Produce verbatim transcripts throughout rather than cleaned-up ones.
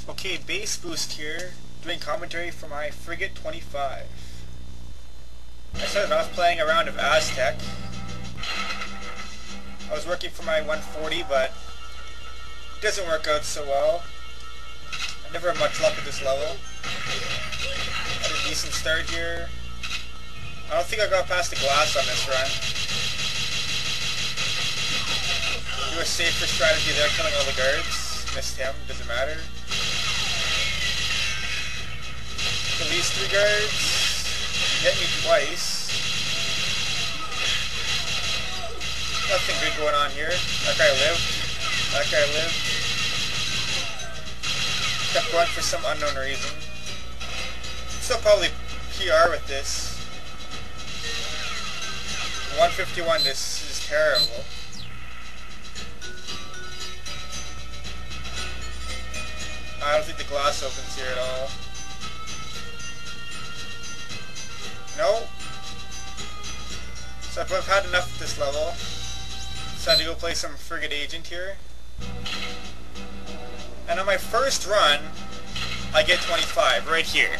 Okay, Bass Boost here, doing commentary for my Frigate twenty-five. I started off playing a round of Aztec. I was working for my one forty, but it doesn't work out so well. I never had much luck at this level. Had a decent start here. I don't think I got past the glass on this run. Do a safer strategy there, killing all the guards. Missed him, doesn't matter. Kill these three guards. Hit me twice. Nothing good going on here. That guy lived. That guy lived. Kept going for some unknown reason. Still probably P R with this. one fifty-one, this is terrible. I don't think the glass opens here at all. No. So I've had enough at this level. Decided to go play some Frigate Agent here. And on my first run, I get twenty-five right here.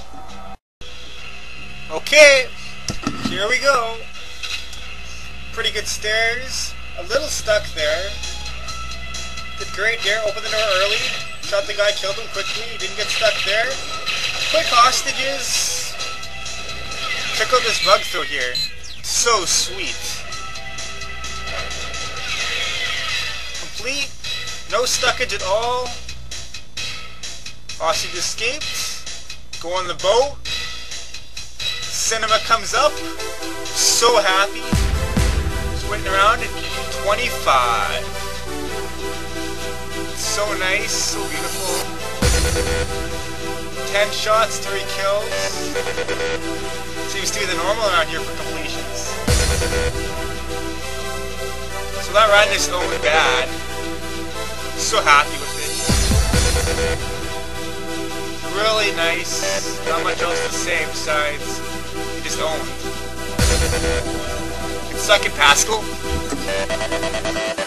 Okay, here we go. Pretty good stairs. A little stuck there. Did great there. Opened the door early. Shot the guy, killed him quickly. He didn't get stuck there. Quick hostages. Check out this bug throw here. So sweet. Complete. No stuckage at all. Hostage escaped. Go on the boat. Cinema comes up. So happy. Just waiting around at twenty-five. So nice, so beautiful. Ten shots, three kills. Seems to be the normal around here for completions. So that run is owned bad. So happy with it. Really nice. Not much else to say besides it is owned. It's suck it, Pascal.